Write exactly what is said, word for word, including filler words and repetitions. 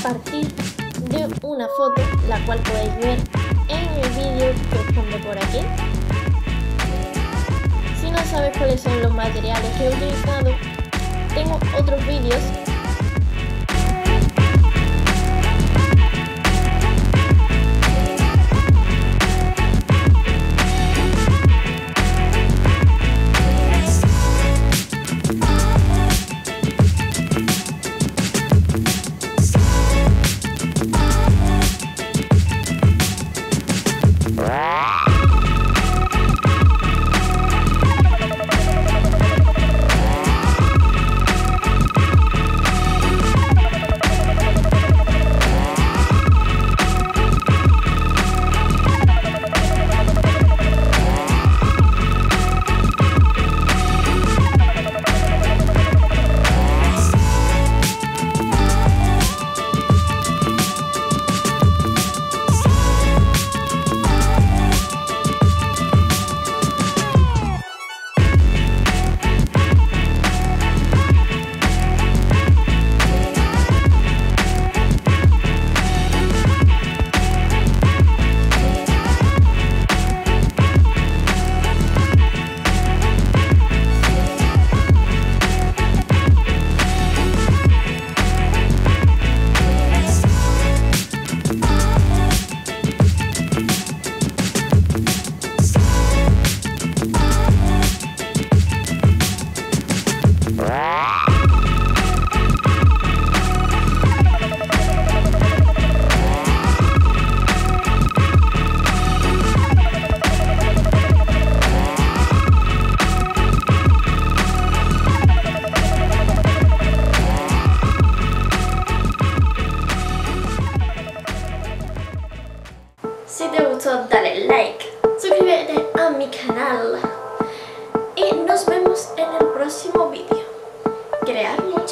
partir de una foto, la cual podéis ver en el vídeo que os pondré por aquí. Si no sabes cuáles son los materiales que he utilizado, tengo otros vídeos. Si te gustó, dale like, suscríbete a mi canal y nos vemos en el próximo vídeo. Crearlo.